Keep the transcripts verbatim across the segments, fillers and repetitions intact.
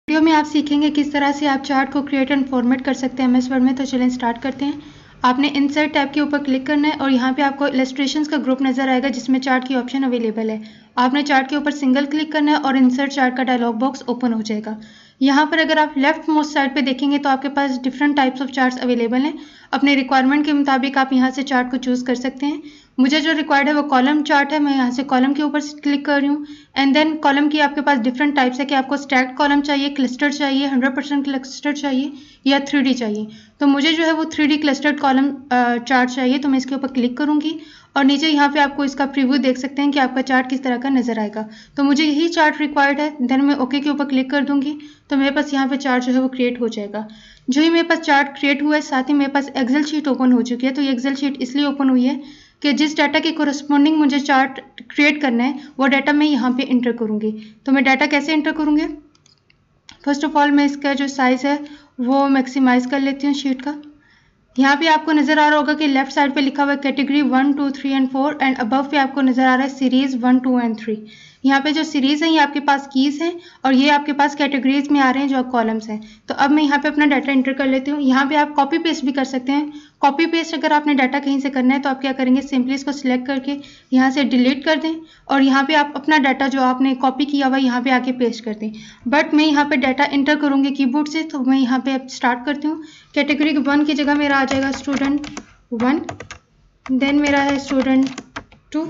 Video में आप सीखेंगे किस तरह से आप चार्ट को क्रिएट एंड फॉर्मेट कर सकते हैं एम एस वर्ड में। तो चलें स्टार्ट करते हैं। आपने इंसर्ट टैब के ऊपर क्लिक करना है और यहाँ पे आपको इलस्ट्रेशंस का ग्रुप नजर आएगा जिसमें चार्ट की ऑप्शन अवेलेबल है। आपने चार्ट के ऊपर सिंगल क्लिक करना है और इंसर्ट चार्ट का डायलॉग बॉक्स ओपन हो जाएगा। यहाँ पर अगर आप लेफ्ट मोस्ट साइड पे देखेंगे तो आपके पास different types of charts available हैं। अपने रिक्वायरमेंट के मुताबिक आप यहाँ से चार्ट को चूज़ कर सकते हैं। मुझे जो रिक्वायर्ड है वो कॉलम चार्ट है। मैं यहाँ से कॉलम के ऊपर क्लिक कर रही हूँ एंड देन कॉलम की आपके पास डिफरेंट टाइप्स है कि आपको स्टैक्ड कॉलम चाहिए, क्लस्टर चाहिए, हंड्रेड परसेंट क्लस्टर चाहिए या थ्री डी चाहिए। तो मुझे जो है वो three D clustered column chart चाहिए, तो मैं इसके ऊपर क्लिक करूँगी और नीचे यहाँ पे आपको इसका प्रीव्यू देख सकते हैं कि आपका चार्ट किस तरह का नजर आएगा। तो मुझे यही चार्ट रिक्वायर्ड है। देन मैं ओके के ऊपर क्लिक कर दूंगी तो मेरे पास यहाँ पे चार्ट जो है वो क्रिएट हो जाएगा। जो ही मेरे पास चार्ट क्रिएट हुआ है साथ ही मेरे पास एक्सेल शीट ओपन हो चुकी है। तो ये एक्सेल शीट इसलिए ओपन हुई है कि जिस डाटा के कोरस्पॉन्डिंग मुझे चार्ट क्रिएट करना है वो डाटा मैं यहाँ पे इंटर करूँगी। तो मैं डाटा कैसे इंटर करूँगी? फर्स्ट ऑफ ऑल मैं इसका जो साइज़ है वो मैक्सिमाइज कर लेती हूँ शीट का। यहाँ पे आपको नजर आ रहा होगा कि लेफ्ट साइड पे लिखा हुआ है category one two three and four and above पे आपको नजर आ रहा है series one two and three. यहाँ पे जो सीरीज है ये आपके पास कीज हैं और ये आपके पास कैटेगरीज में आ रहे हैं जो कॉलम्स हैं। तो अब मैं यहाँ पे अपना डाटा इंटर कर लेती हूँ। यहाँ पे आप कॉपी पेस्ट भी कर सकते हैं। कॉपी पेस्ट अगर आपने डाटा कहीं से करना है तो आप क्या करेंगे, सिंपली इसको सिलेक्ट करके यहाँ से डिलीट कर दें और यहाँ पे आप अपना डाटा जो आपने कॉपी किया हुआ यहाँ पे आके पेस्ट कर दें। बट मैं यहाँ पे डाटा इंटर करूँगी कीबोर्ड से, तो मैं यहाँ पे अब स्टार्ट करती हूँ। कैटेगरी वन की जगह मेरा आ जाएगा स्टूडेंट वन, देन मेरा है स्टूडेंट टू,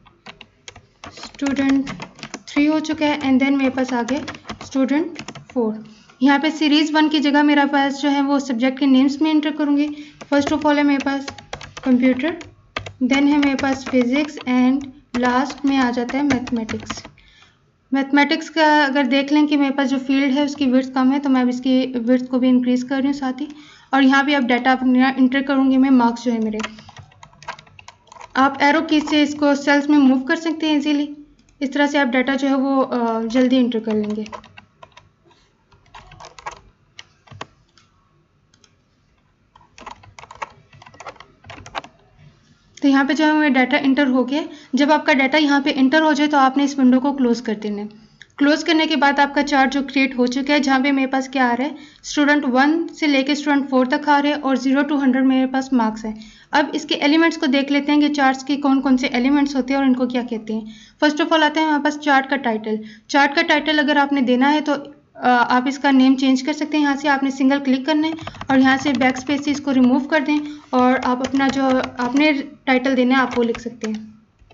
स्टूडेंट थ्री हो चुका है एंड देन मेरे पास आ गया स्टूडेंट फोर। यहाँ पे सीरीज वन की जगह मेरा पास जो है वो सब्जेक्ट के नेम्स में एंटर करूँगी। फर्स्ट ऑफ ऑल है मेरे पास कंप्यूटर, देन है मेरे पास फिजिक्स एंड लास्ट में आ जाता है मैथमेटिक्स। मैथमेटिक्स का अगर देख लें कि मेरे पास जो फील्ड है उसकी विड्थ कम है तो मैं अब इसकी विड्थ को भी इंक्रीज कर रही हूँ साथ ही। और यहाँ पे अब डाटा अपना इंटर करूँगी मैं, मार्क्स जो है मेरे। आप एरो की से इसको सेल्स में मूव कर सकते हैं इजीली। इस तरह से आप डाटा जो है वो जल्दी इंटर कर लेंगे। तो यहाँ पे जो है मेरा डाटा इंटर हो गया। जब आपका डाटा यहाँ पे इंटर हो जाए तो आपने इस विंडो को क्लोज कर देना है। क्लोज करने के बाद आपका चार्ट जो क्रिएट हो चुका है, जहाँ पे मेरे पास क्या आ रहा है, स्टूडेंट वन से लेके स्टूडेंट फोर तक आ रहे हैं और जीरो टू हंड्रेड मेरे पास मार्क्स हैं। अब इसके एलिमेंट्स को देख लेते हैं कि चार्ट्स के कौन कौन से एलिमेंट्स होते हैं और इनको क्या कहते हैं। फर्स्ट ऑफ ऑल आता है हमारे पास चार्ट का टाइटल। चार्ट का टाइटल अगर आपने देना है तो आप इसका नेम चेंज कर सकते हैं। यहाँ से आपने सिंगल क्लिक करना है और यहाँ से बैक स्पेस से इसको रिमूव कर दें और आप अपना जो आपने टाइटल देना है आप वो लिख सकते हैं।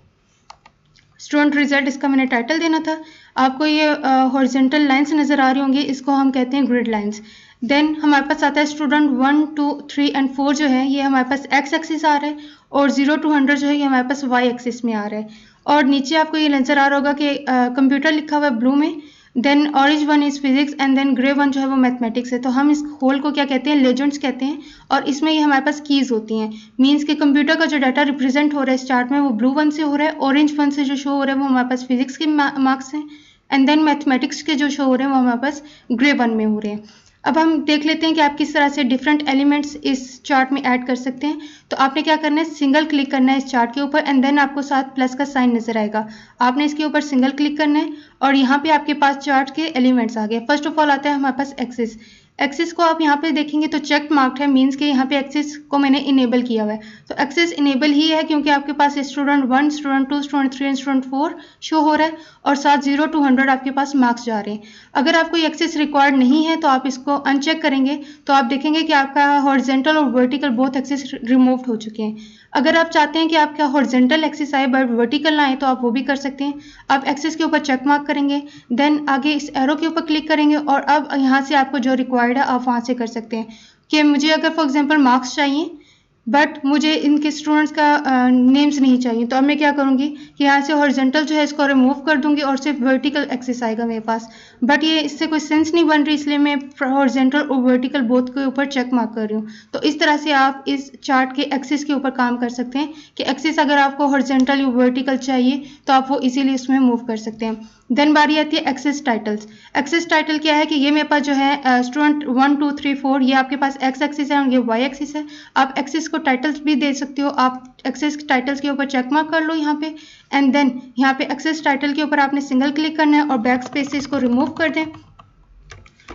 स्टूडेंट रिजल्ट इसका मैंने टाइटल देना था। आपको ये हॉरिजॉन्टल लाइंस नज़र आ रही होंगी, इसको हम कहते हैं ग्रिड लाइंस। देन हमारे पास आता है student one two three and four जो है ये हमारे पास एक्स एक्सिस आ रहा है और जीरो टू हंड्रेड जो है ये हमारे पास वाई एक्सिस में आ रहा है। और नीचे आपको ये नज़र आ रहा होगा कि कंप्यूटर लिखा हुआ है ब्लू में, then orange one is physics and then grey one जो है वो मैथमेटिक्स है। तो हम इस होल को क्या कहते हैं, लेजेंड्स कहते हैं। और इसमें ये हमारे पास कीज होती हैं। मींस के कंप्यूटर का जो डाटा रिप्रेजेंट हो रहा है इस चार्ट में वो ब्लू वन से हो रहा है, ऑरेंज वन से जो शो हो रहा है वो हमारे पास फिजिक्स के मार्क्स हैं एंड देन मैथमेटिक्स के जो शो हो रहे हैं वो हमारे पास ग्रे वन में हो रहे हैं। अब हम देख लेते हैं कि आप किस तरह से डिफरेंट एलिमेंट्स इस चार्ट में ऐड कर सकते हैं। तो आपने क्या करना है, सिंगल क्लिक करना है इस चार्ट के ऊपर एंड देन आपको साथ प्लस का साइन नजर आएगा। आपने इसके ऊपर सिंगल क्लिक करना है और यहाँ पे आपके पास चार्ट के एलिमेंट्स आ गए। फर्स्ट ऑफ ऑल आता है हमारे पास एक्सिस। एक्सिस को आप यहाँ पे देखेंगे तो चेक मार्क्ड है, मीन्स के यहाँ पे एक्सिस को मैंने इनेबल किया हुआ है। तो एक्सिस इनेबल ही है क्योंकि आपके पास student one, student two, student three and student four show हो रहा है और साथ जीरो टू हंड्रेड आपके पास मार्क्स जा रहे हैं। अगर आपको ये एक्सिस रिक्वायर्ड नहीं है तो आप इसको अनचेक करेंगे तो आप देखेंगे कि आपका हॉरिजॉन्टल और वर्टिकल बोथ एक्सिस रिमूव्ड हो चुके हैं। अगर आप चाहते हैं कि आपका हॉरिजॉन्टल एक्सिस आए बट वर्टिकल ना आए तो आप वो भी कर सकते हैं। आप एक्सिस के ऊपर चेक मार्क करेंगे, देन आगे इस एरो के ऊपर क्लिक करेंगे और अब यहाँ से आपको जो रिक्वायर्ड है आप वहाँ से कर सकते हैं। कि मुझे अगर फॉर एग्जांपल मार्क्स चाहिए बट मुझे इनके स्टूडेंट्स का नेम्स नहीं चाहिए, तो अब मैं क्या करूँगी कि यहाँ से हॉरिजॉन्टल जो है इसको रिमूव कर दूंगी और सिर्फ वर्टिकल एक्सिस आएगा मेरे पास। बट ये इससे कोई सेंस नहीं बन रही, इसलिए मैं हॉरिजॉन्टल और वर्टिकल बोथ के ऊपर चेक मार्क कर रही हूँ। तो इस तरह से आप इस चार्ट के एक्सिस के ऊपर काम कर सकते हैं कि एक्सिस अगर आपको हॉरिजॉन्टल या वर्टिकल चाहिए तो आप वो इजीली इसमें मूव कर सकते हैं। देन बारी आती है एक्सिस टाइटल्स। एक्सिस टाइटल क्या है कि ये मेरे पास जो है student one two three four ये आपके पास एक्स एक्सिस है और ये वाई एक्सिस है। आप एक्सिस को टाइटल्स भी दे सकते हो। आप एक्सिस टाइटल्स के ऊपर चेक मार्क कर लो यहाँ पे एंड देन यहाँ पे एक्सिस टाइटल के ऊपर आपने सिंगल क्लिक करना है और बैक स्पेस से इसको रिमूव कर दें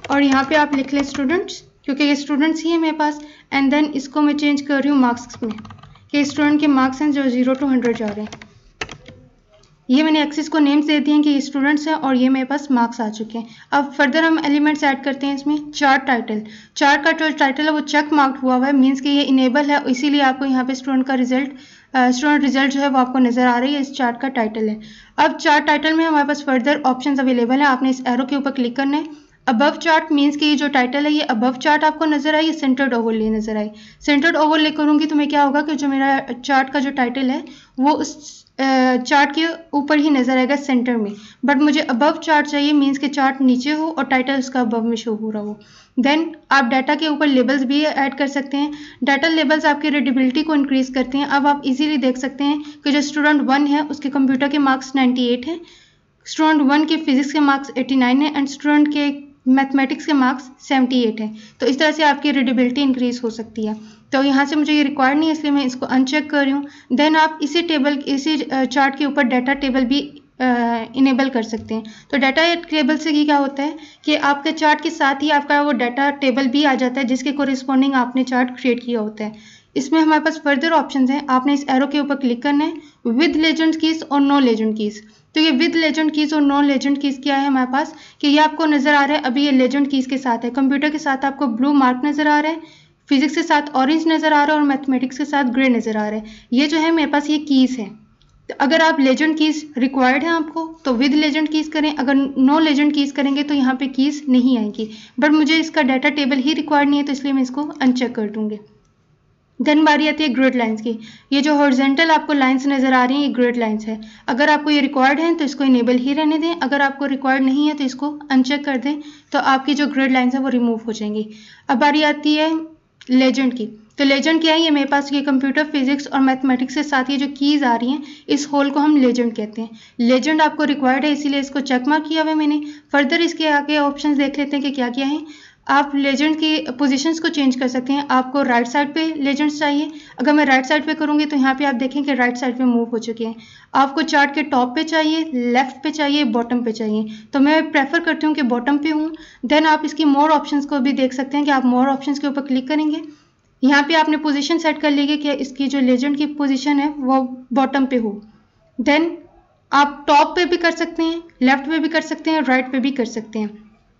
और यहाँ पे आप लिख लें स्टूडेंट्स, क्योंकि ये स्टूडेंट्स ही है मेरे पास। एंड देन इसको मैं चेंज कर रही हूँ मार्क्स में, कि स्टूडेंट के मार्क्स हैं जो जीरो टू हंड्रेड जा रहे हैं। ये मैंने एक्सिस को नेम्स दे दिए हैं कि ये स्टूडेंट्स हैं और ये मेरे पास मार्क्स आ चुके हैं। अब फर्दर हम एलिमेंट्स ऐड करते हैं इसमें। चार्ट टाइटल, चार्ट का जो टाइटल है वो चेक मार्क हुआ हुआ है, मीन्स कि ये इनेबल है, इसीलिए आपको यहाँ पे स्टूडेंट का रिजल्ट स्टूडेंट रिजल्ट जो है वो आपको नजर आ रही है, इस चार्ट का टाइटल है। अब चार्ट टाइटल में हमारे पास फर्दर ऑप्शंस अवेलेबल है, आपने इस एरो के ऊपर क्लिक करना है। अबव चार्ट मीन्स कि ये जो टाइटल है ये अबव चार्ट आपको नजर आई, सेंटर्ड ओवरले नजर आई। सेंटर्ड ओवरले करूंगी तो मैं क्या होगा कि जो मेरा चार्ट का जो टाइटल है वो उस चार्ट के ऊपर ही नजर आएगा सेंटर में, बट मुझे अबव चार्ट चाहिए, मीन्स के चार्ट नीचे हो और टाइटल उसका अबव में शो हो रहा हो। देन आप डाटा के ऊपर लेबल्स भी ऐड कर सकते हैं। डाटा लेबल्स आपकी रीडेबिलिटी को इंक्रीज करते हैं। अब आप इजीली देख सकते हैं कि जो स्टूडेंट वन है उसके कंप्यूटर के मार्क्स नाइन्टी एट है, स्टूडेंट वन के फिजिक्स के मार्क्स एटी नाइन है एंड स्टूडेंट के मैथमेटिक्स के मार्क्स सेवेंटी एट है। तो इस तरह से आपकी रीडेबिलिटी इंक्रीज हो सकती है। तो यहाँ से मुझे ये रिक्वायर्ड नहीं है, इसलिए मैं इसको अनचेक कर रही हूँ। देन आप इसी टेबल इसी चार्ट के ऊपर डाटा टेबल भी इनेबल कर सकते हैं। तो डाटा टेबल से क्या होता है कि आपके चार्ट के साथ ही आपका वो डाटा टेबल भी आ जाता है जिसके कोरिस्पॉन्डिंग आपने चार्ट क्रिएट किया होता है। इसमें हमारे पास फर्दर ऑप्शंस हैं, आपने इस एरो के ऊपर क्लिक करना है। विद लेजेंड कीज और नो लेजेंड कीज, तो ये विद लेजेंड कीज और नॉन लेजेंड कीज क्या है हमारे पास कि ये आपको नजर आ रहा है अभी ये लेजेंड कीज के साथ है। कंप्यूटर के साथ आपको ब्लू मार्क नजर आ रहा है, फिजिक्स के साथ ऑरेंज नजर आ रहा है और मैथमेटिक्स के साथ ग्रे नजर आ रहा है। ये जो है मेरे पास ये कीज है। तो अगर आप लेजेंड कीज रिक्वायर्ड है आपको तो विद लेजेंड कीज करें, अगर नो लेजेंड कीज करेंगे तो यहाँ पे कीज नहीं आएगी। बट मुझे इसका डाटा टेबल ही रिक्वायर्ड नहीं है तो इसलिए मैं इसको अनचेक कर दूंगी। देन बारी आती है ग्रिड लाइंस की। ये जो हॉरिजॉन्टल आपको लाइंस नजर आ रही हैं ये ग्रिड लाइंस है। अगर आपको ये रिक्वायर्ड है तो इसको इनेबल ही रहने दें, अगर आपको रिक्वायर्ड नहीं है तो इसको अनचेक कर दें, तो आपकी जो ग्रिड लाइंस है वो रिमूव हो जाएंगी। अब बारी आती है लेजेंड की। तो लेजेंड क्या है, ये मेरे पास ये कंप्यूटर फिजिक्स और मैथमेटिक्स के साथ ये जो कीज आ रही हैं इस होल को हम लेजेंड कहते हैं। लेजेंड आपको रिक्वायर्ड है इसीलिए इसको चेक मार्क किया हुआ है मैंने। फर्दर इसके आगे ऑप्शंस देख लेते हैं कि क्या क्या है। आप लेजेंड की पोजीशंस को चेंज कर सकते हैं। आपको राइट साइड पे लेजेंड्स चाहिए, अगर मैं राइट साइड पे करूंगी तो यहाँ पे आप देखें कि राइट साइड पे मूव हो चुके हैं। आपको चार्ट के टॉप पे चाहिए, लेफ्ट पे चाहिए, बॉटम पे चाहिए, तो मैं प्रेफर करती हूँ कि बॉटम पे हूँ। देन आप इसकी मोर ऑप्शंस को भी देख सकते हैं कि आप मोर ऑप्शंस के ऊपर क्लिक करेंगे, यहाँ पे आपने पोजीशन सेट कर ली कि इसकी जो लेजेंड की पोजीशन है वो बॉटम पे हो। देन आप टॉप पे भी कर सकते हैं, लेफ्ट पे भी कर सकते हैं, राइट पे भी कर सकते हैं।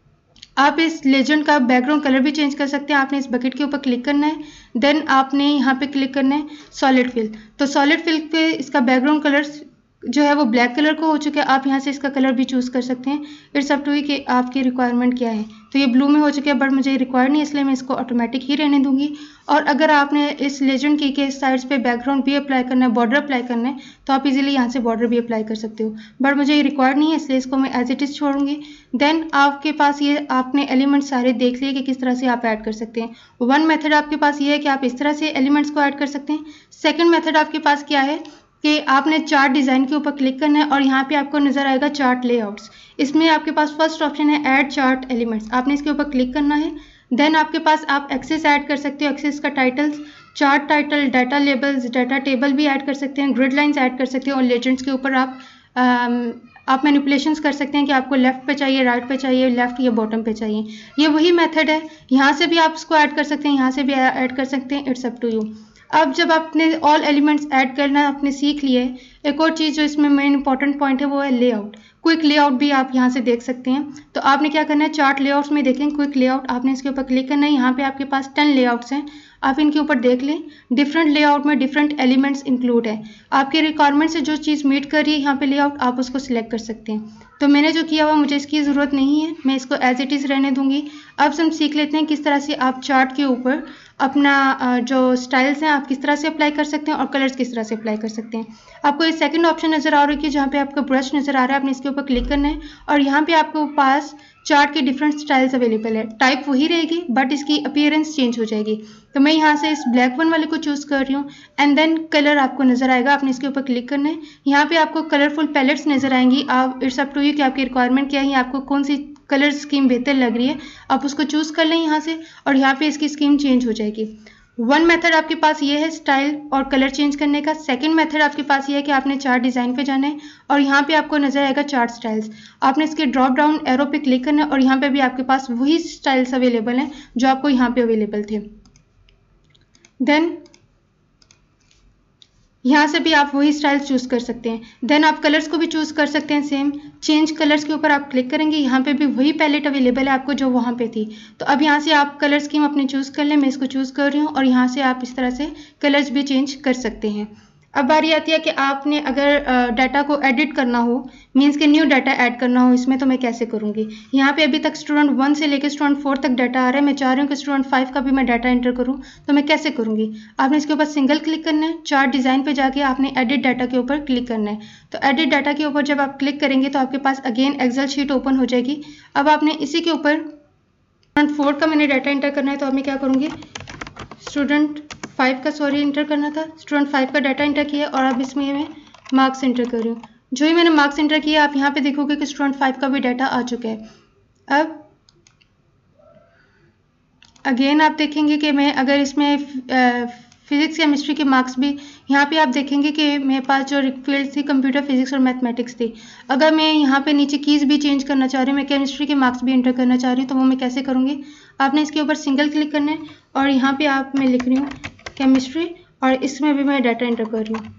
आप इस लेजेंड का बैकग्राउंड कलर भी चेंज कर सकते हैं। आपने इस बकेट के ऊपर क्लिक करना है, देन आपने यहाँ पे क्लिक करना है सॉलिड फिल। तो सॉलिड फिल पे इसका बैकग्राउंड कलर जो है वो ब्लैक कलर का हो चुका है। आप यहाँ से इसका कलर भी चूज कर सकते हैं, इट्स अप टू यू कि आपकी रिक्वायरमेंट क्या है। तो ये ब्लू में हो चुका है बट मुझे रिक्वायर्ड नहीं, इसलिए मैं इसको ऑटोमेटिक ही रहने दूंगी। और अगर आपने इस लेजेंड की के साइड्स पे बैकग्राउंड भी अप्लाई करना है, बॉर्डर अप्लाई करना है, तो आप इजीली यहाँ से बॉर्डर भी अप्लाई कर सकते हो, बट मुझे ये रिक्वायर्ड नहीं है इसलिए इसको मैं एज इट इज छोड़ूंगी। देन आपके पास ये आपने एलिमेंट सारे देख लिए कि किस तरह से आप ऐड कर सकते हैं। वन मेथड आपके पास ये है कि आप इस तरह से एलिमेंट्स को ऐड कर सकते हैं। सेकेंड मेथड आपके पास क्या है कि आपने चार्ट डिज़ाइन के ऊपर क्लिक करना है और यहाँ पे आपको नजर आएगा चार्ट लेआउट्स। इसमें आपके पास फर्स्ट ऑप्शन है ऐड चार्ट एलिमेंट्स, आपने इसके ऊपर क्लिक करना है। देन आपके पास आप एक्सेस ऐड कर सकते हो, एक्सेस का titles, chart title, data labels, data table भी ऐड कर सकते हैं, ग्रिड लाइंस ऐड कर सकते हैं और लेजेंड्स के ऊपर आप आम, आप मैनिपुलेशंस कर सकते हैं कि आपको लेफ्ट पे चाहिए, राइट पे चाहिए, लेफ्ट या बॉटम पे चाहिए। ये वही मेथड है, यहाँ से भी आप इसको ऐड कर सकते हैं, यहाँ से भी ऐड कर सकते हैं, इट्स अप टू यू। अब जब आपने ऑल एलिमेंट्स ऐड करना आपने सीख लिए, एक और चीज़ जो इसमें मेन इंपॉर्टेंट पॉइंट है वो है लेआउट। क्विक लेआउट भी आप यहाँ से देख सकते हैं। तो आपने क्या करना है, चार्ट लेआउट्स में देखें क्विक लेआउट, आपने इसके ऊपर क्लिक करना है। यहाँ पे आपके पास टेन लेआउट्स हैं, आप इनके ऊपर देख लें। डिफरेंट लेआउट में डिफरेंट एलिमेंट्स इंक्लूड है, आपके रिक्वायरमेंट से जो चीज़ मीट कर रही है यहाँ पे लेआउट आप उसको सिलेक्ट कर सकते हैं। तो मैंने जो किया हुआ मुझे इसकी ज़रूरत नहीं है, मैं इसको एज इट इज़ रहने दूंगी। अब हम सीख लेते हैं किस तरह से आप चार्ट के ऊपर अपना जो स्टाइल्स हैं आप किस तरह से अप्लाई कर सकते हैं और कलर्स किस तरह से अप्लाई कर सकते हैं। आपको ये सेकंड ऑप्शन नज़र आ रही है जहाँ पे आपका ब्रश नज़र आ रहा है, आपने इसके ऊपर क्लिक करना है और यहाँ पे आपको पास चार्ट के डिफरेंट स्टाइल्स अवेलेबल है। टाइप वही रहेगी बट इसकी अपीयरेंस चेंज हो जाएगी। तो मैं यहाँ से इस ब्लैक वन वाले को चूज़ कर रही हूँ एंड देन कलर आपको नज़र आएगा, आपने इसके ऊपर क्लिक करना है। यहाँ पे आपको कलरफुल पैलेट्स नज़र आएंगी, आप इट्स अप टू यू कि आपकी रिक्वायरमेंट क्या है, आपको कौन सी कलर स्कीम बेहतर लग रही है, आप उसको चूज़ कर लें यहाँ से और यहाँ पे इसकी स्कीम चेंज हो जाएगी। वन मेथड आपके पास ये है स्टाइल और कलर चेंज करने का। सेकंड मेथड आपके पास ये है कि आपने चार्ट डिज़ाइन पे जाना है और यहाँ पे आपको नजर आएगा चार्ट स्टाइल्स। आपने इसके ड्रॉप डाउन एरो पे क्लिक करना है और यहाँ पे भी आपके पास वही स्टाइल्स अवेलेबल हैं जो आपको यहाँ पे अवेलेबल थे। देन यहाँ से भी आप वही स्टाइल चूज कर सकते हैं। देन आप कलर्स को भी चूज कर सकते हैं सेम। चेंज कलर्स के ऊपर आप क्लिक करेंगे, यहाँ पे भी वही पैलेट अवेलेबल है आपको जो वहाँ पे थी। तो अब यहाँ से आप कलर स्कीम अपने चूज कर लें, मैं इसको चूज कर रही हूँ और यहाँ से आप इस तरह से कलर्स भी चेंज कर सकते हैं। अब बारी आती है कि आपने अगर डाटा को एडिट करना हो, मीन्स के न्यू डाटा ऐड करना हो इसमें, तो मैं कैसे करूँगी। यहाँ पे अभी तक स्टूडेंट वन से लेकर स्टूडेंट फोर तक डाटा आ रहा है। मैं चाह रही हूँ कि स्टूडेंट फाइव का भी मैं डाटा एंटर करूँ, तो मैं कैसे करूँगी। आपने इसके ऊपर सिंगल क्लिक करना है, चार्ट डिज़ाइन पे जाके आपने एडिट डाटा के ऊपर क्लिक करना है। तो एडिट डाटा के ऊपर जब आप क्लिक करेंगे तो आपके पास अगेन एक्सेल शीट ओपन हो जाएगी। अब आपने इसी के ऊपर स्टूडेंट फोर का मैंने डाटा एंटर करना है, तो अब मैं क्या करूँगी, स्टूडेंट फाइव का सॉरी एंटर करना था, स्टूडेंट फाइव का डाटा एंटर किया और अब इसमें मैं मार्क्स एंटर कर रही हूँ। जो ही मैंने मार्क्स एंटर किया आप यहाँ पे देखोगे कि स्टूडेंट फाइव का भी डाटा आ चुका है। अब अगेन आप देखेंगे कि मैं अगर इसमें फिजिक्स केमिस्ट्री के मार्क्स भी यहाँ पे आप देखेंगे कि मेरे पास जो फील्ड थी कंप्यूटर फिजिक्स और मैथमेटिक्स थी। अगर मैं यहाँ पे नीचे कीज भी चेंज करना चाह रही हूँ, मैं केमिस्ट्री के मार्क्स भी एंटर करना चाह रही हूँ, तो वो मैं कैसे करूँगी। आपने इसके ऊपर सिंगल क्लिक करना है और यहाँ पे आप मैं लिख रही हूँ केमिस्ट्री और इसमें भी मैं डाटा एंटर कर रही हूँ।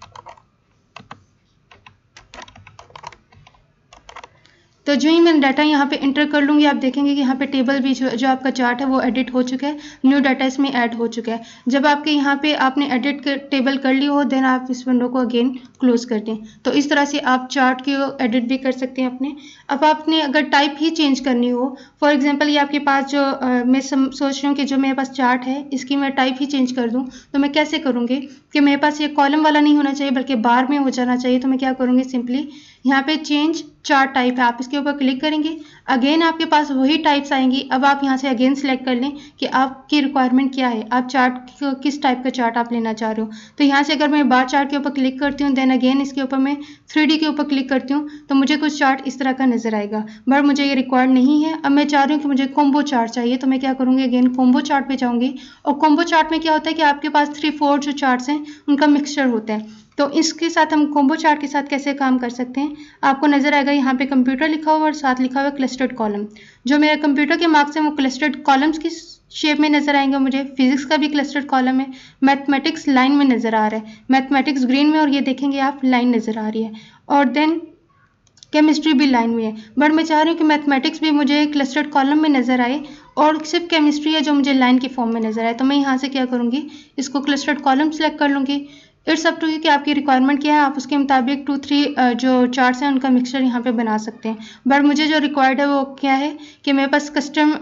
तो जो ही मैं डाटा यहाँ पे एंटर कर लूँगी आप देखेंगे कि यहाँ पे टेबल भी जो, जो आपका चार्ट है वो एडिट हो चुका है, न्यू डाटा इसमें ऐड हो चुका है। जब आपके यहाँ पे आपने एडिट कर, टेबल कर ली हो, देन आप इस विंडो को अगेन क्लोज कर दें। तो इस तरह से आप चार्ट की एडिट भी कर सकते हैं अपने। अब आपने अगर टाइप ही चेंज करनी हो, फॉर एग्जाम्पल ये आपके पास जो आ, मैं सम, सोच रही हूँ कि जो मेरे पास चार्ट है इसकी मैं टाइप ही चेंज कर दूँ, तो मैं कैसे करूँगी कि मेरे पास ये कॉलम वाला नहीं होना चाहिए बल्कि बार में हो जाना चाहिए। तो मैं क्या करूँगी, सिंपली यहाँ पे चेंज चार्ट टाइप है, आप इसके ऊपर क्लिक करेंगे, अगेन आपके पास वही टाइप्स आएंगी। अब आप यहाँ से अगेन सेलेक्ट कर लें कि आपकी रिक्वायरमेंट क्या है, आप चार्ट किस टाइप का चार्ट आप लेना चाह रहे हो। तो यहाँ से अगर मैं बार चार्ट के ऊपर क्लिक करती हूँ, देन अगेन इसके ऊपर मैं थ्री डी के ऊपर क्लिक करती हूँ, तो मुझे कुछ चार्ट इस तरह का नजर आएगा, बट मुझे ये रिक्वायर्ड नहीं है। अब मैं चाह रही हूँ कि मुझे कॉम्बो चार्ट चाहिए, तो मैं क्या करूँगी, अगेन कॉम्बो चार्ट पे जाऊँगी। और कॉम्बो चार्ट में क्या होता है कि आपके पास थ्री फोर जो चार्ट्स हैं उनका मिक्सचर होता है। तो इसके साथ हम कॉम्बो चार्ट के साथ कैसे काम कर सकते हैं, आपको नजर आएगा यहाँ पे कंप्यूटर लिखा हुआ और साथ लिखा हुआ क्लस्टर्ड कॉलम। जो मेरे कंप्यूटर के मार्क्स हैं वो क्लस्टर्ड कॉलम्स की शेप में नजर आएंगे। मुझे फिजिक्स का भी क्लस्टर्ड कॉलम है, मैथमेटिक्स लाइन में नजर आ रहा है, मैथमेटिक्स ग्रीन में और ये देखेंगे आप लाइन नजर आ रही है, और देन केमिस्ट्री भी लाइन में है। बट मैं चाह रही हूँ कि मैथमेटिक्स भी मुझे क्लस्टर्ड कॉलम में नजर आए और सिर्फ केमिस्ट्री है जो मुझे लाइन की फॉर्म में नजर आए। तो मैं यहाँ से क्या करूँगी, इसको क्लस्टर्ड कॉलम सेलेक्ट कर लूँगी। इट्स अप टू यू कि आपकी रिक्वायरमेंट क्या है, आप उसके मुताबिक टू थ्री जो चार्ट्स हैं उनका मिक्सचर यहाँ पे बना सकते हैं। बट मुझे जो रिक्वायर्ड है वो क्या है कि मेरे पास कस्टम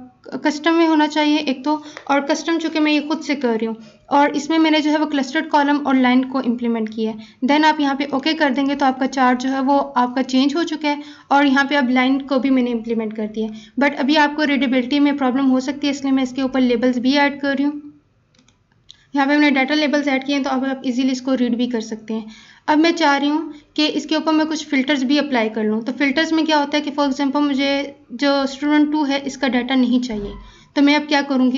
कस्टम में होना चाहिए एक तो, और कस्टम चूँकि मैं ये खुद से कर रही हूँ और इसमें मैंने जो है वो क्लस्टर्ड कॉलम और लाइन को इम्प्लीमेंट किया है। देन आप यहाँ पे ओके कर देंगे तो आपका चार्ट जो है वो आपका चेंज हो चुका है और यहाँ पे अब लाइन को भी मैंने इम्प्लीमेंट कर दिया है। बट अभी आपको रीडेबिलिटी में प्रॉब्लम हो सकती है, इसलिए मैं इसके ऊपर लेबल्स भी ऐड कर रही हूँ। यहाँ पे हमने डाटा लेबल्स ऐड किए हैं तो अब आप इजीली इसको रीड भी कर सकते हैं। अब मैं चाह रही हूँ कि इसके ऊपर मैं कुछ फ़िल्टर्स भी अप्लाई कर लूँ। तो फिल्टर्स में क्या होता है कि फॉर एग्जांपल मुझे जो स्टूडेंट टू है इसका डाटा नहीं चाहिए, तो मैं अब क्या करूँगी,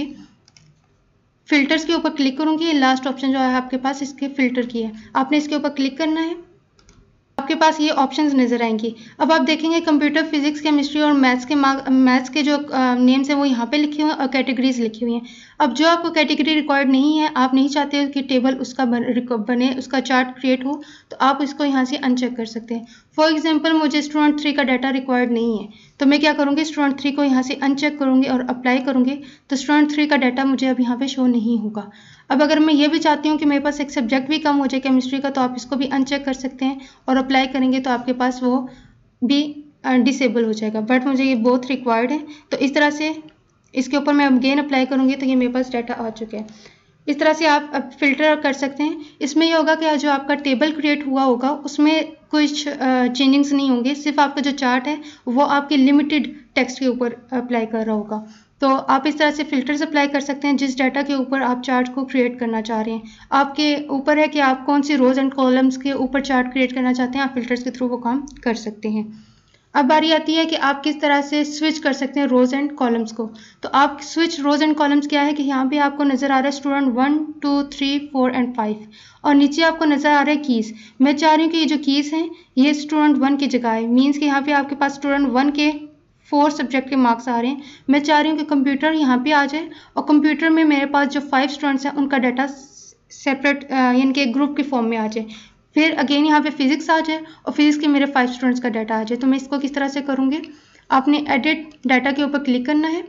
फिल्टर्स के ऊपर क्लिक करूँगी। लास्ट ऑप्शन जो है आपके पास इसके फिल्टर की है, आपने इसके ऊपर क्लिक करना है, आपके पास ये ऑप्शंस नजर आएंगी। अब आप देखेंगे कंप्यूटर फिजिक्स केमिस्ट्री और मैथ्स के मैथ्स के जो नेम्स हैं वो यहाँ पे लिखे हुए हैं और कैटेगरीज लिखी हुई हैं। अब जो आपको कैटेगरी रिक्वायर्ड नहीं है, आप नहीं चाहते हो कि टेबल उसका बने, उसका चार्ट क्रिएट हो, तो आप इसको यहाँ से अनचेक कर सकते हैं। फॉर एग्जाम्पल मुझे स्टूडेंट थ्री का डाटा रिक्वायर्ड नहीं है, तो मैं क्या करूँगी, स्टूडेंट थ्री को यहाँ से अनचेक करूँगी और अप्लाई करूँगी, तो स्टूडेंट थ्री का डाटा मुझे अब यहाँ पे शो नहीं होगा। अब अगर मैं ये भी चाहती हूँ कि मेरे पास एक सब्जेक्ट भी कम हो जाए केमिस्ट्री का, तो आप इसको भी अनचेक कर सकते हैं और अप्लाई करेंगे तो आपके पास वो भी डिसेबल हो जाएगा। बट मुझे ये बोथ रिक्वायर्ड है, तो इस तरह से इसके ऊपर मैं अगेन अप्लाई करूँगी तो ये मेरे पास डाटा आ चुका है। इस तरह से आप अब फिल्टर कर सकते हैं। इसमें ये होगा कि जो आपका टेबल क्रिएट हुआ होगा उसमें कुछ चेंजिंग्स नहीं होंगे, सिर्फ आपका जो चार्ट है वो आपके लिमिटेड टेक्स्ट के ऊपर अप्लाई कर रहा होगा। तो आप इस तरह से फिल्टर्स अप्लाई कर सकते हैं जिस डाटा के ऊपर आप चार्ट को क्रिएट करना चाह रहे हैं। आपके ऊपर है कि आप कौन सी रोज एंड कॉलम्स के ऊपर चार्ट क्रिएट करना चाहते हैं, आप फिल्टर्स के थ्रू वो काम कर सकते हैं। अब बारी आती है कि आप किस तरह से स्विच कर सकते हैं रोज एंड कॉलम्स को। तो आप स्विच रोज एंड कॉलम्स क्या है कि यहाँ पे आपको नजर आ रहा है student one two three four and five, और नीचे आपको नजर आ रहा है कीज। मैं चाह रही हूँ कि ये जो कीज हैं ये स्टूडेंट वन की जगह है, मीन्स कि यहाँ पे आपके पास स्टूडेंट वन के फोर सब्जेक्ट के मार्क्स आ रहे हैं। मैं चाह रही हूँ कि कंप्यूटर यहाँ पे आ जाए और कंप्यूटर में मेरे पास जो फाइव स्टूडेंट्स हैं उनका डाटा सेपरेट यानी कि ग्रुप के फॉर्म में आ जाए। फिर अगेन यहाँ पे फिजिक्स आ जाए और फिजिक्स के मेरे फाइव स्टूडेंट्स का डाटा आ जाए। तो मैं इसको किस तरह से करूँगी, आपने एडिट डाटा के ऊपर क्लिक करना है।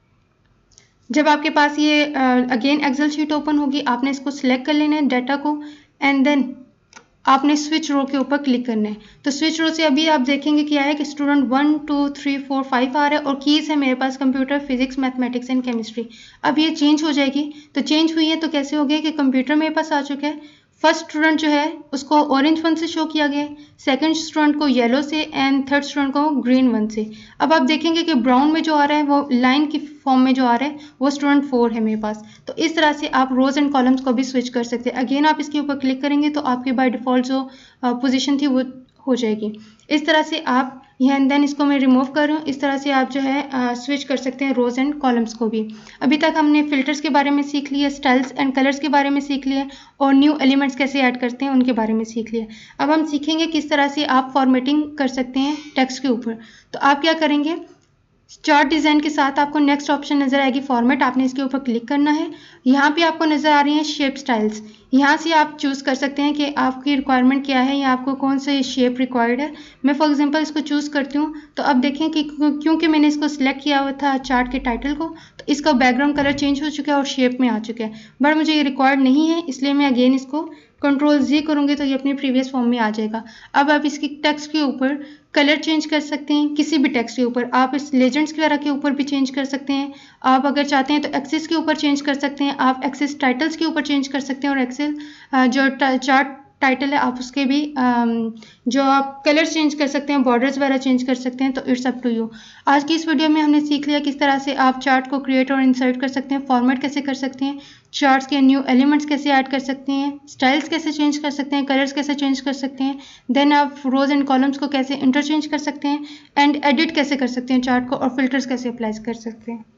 जब आपके पास ये अगेन एक्सेल शीट ओपन होगी, आपने इसको सिलेक्ट कर लेना है डाटा को, एंड देन आपने स्विच रो के ऊपर क्लिक करना है। तो स्विच रो से अभी आप देखेंगे क्या है कि student one two three four five आ रहा है और कीज है मेरे पास computer, physics, mathematics and chemistry. अब ये चेंज हो जाएगी। तो चेंज हुई है तो कैसे हो गया कि कंप्यूटर मेरे पास आ चुका है। फर्स्ट स्टूडेंट जो है उसको ऑरेंज वन से शो किया गया, सेकंड स्टूडेंट को येलो से, एंड थर्ड स्टूडेंट को ग्रीन वन से। अब आप देखेंगे कि ब्राउन में जो आ रहा है वो लाइन की फॉर्म में जो आ रहा है वो स्टूडेंट फोर है मेरे पास। तो इस तरह से आप रोज एंड कॉलम्स को भी स्विच कर सकते हैं। अगेन आप इसके ऊपर क्लिक करेंगे तो आपकी बाय डिफॉल्ट जो पोजीशन थी वो हो जाएगी। इस तरह से आप यहाँ एंड देन इसको मैं रिमूव कर रही हूँ। इस तरह से आप जो है स्विच कर सकते हैं रोज एंड कॉलम्स को भी। अभी तक हमने फिल्टर्स के बारे में सीख लिया, स्टाइल्स एंड कलर्स के बारे में सीख लिया और न्यू एलिमेंट्स कैसे ऐड करते हैं उनके बारे में सीख लिया। अब हम सीखेंगे किस तरह से आप फॉर्मेटिंग कर सकते हैं टेक्स्ट के ऊपर। तो आप क्या करेंगे, चार्ट डिज़ाइन के साथ आपको नेक्स्ट ऑप्शन नजर आएगी फॉर्मेट, आपने इसके ऊपर क्लिक करना है। यहाँ पे आपको नजर आ रही है शेप स्टाइल्स। यहाँ से आप चूज़ कर सकते हैं कि आपकी रिक्वायरमेंट क्या है या आपको कौन से शेप रिक्वायर्ड है। मैं फॉर एग्जांपल इसको चूज़ करती हूँ। तो अब देखें कि क्योंकि मैंने इसको सिलेक्ट किया हुआ था चार्ट के टाइटल को, तो इसका बैकग्राउंड कलर चेंज हो चुका है और शेप में आ चुका है, बट मुझे ये रिक्वायर्ड नहीं है, इसलिए मैं अगेन इसको कंट्रोल जी करूँगी तो ये अपनी प्रीवियस फॉर्म में आ जाएगा। अब आप इसकी टेक्स्ट के ऊपर कलर चेंज कर सकते हैं, किसी भी टेक्स्ट के ऊपर। आप इस लेजेंड्स वगैरह के ऊपर भी चेंज कर सकते हैं। आप अगर चाहते हैं तो एक्सेस के ऊपर चेंज कर सकते हैं, आप एक्सेस टाइटल्स के ऊपर चेंज कर सकते हैं, और एक्सेल जो चार्ट टाइटल है आप उसके भी जो आप कलर चेंज कर सकते हैं, बॉर्डर्स वगैरह चेंज कर सकते हैं। तो इट्स अप टू यू। आज की इस वीडियो में हमने सीख लिया किस तरह से आप चार्ट को क्रिएट और इंसर्ट कर सकते हैं, फॉर्मेट कैसे कर सकते हैं, चार्ट्स के न्यू एलिमेंट्स कैसे ऐड कर सकते हैं, स्टाइल्स कैसे चेंज कर सकते हैं, कलर्स कैसे चेंज कर सकते हैं, देन आप रोज एंड कॉलम्स को कैसे इंटरचेंज कर सकते हैं, एंड एडिट कैसे कर सकते हैं चार्ट को, और फिल्टर्स कैसे अप्लाई कर सकते हैं।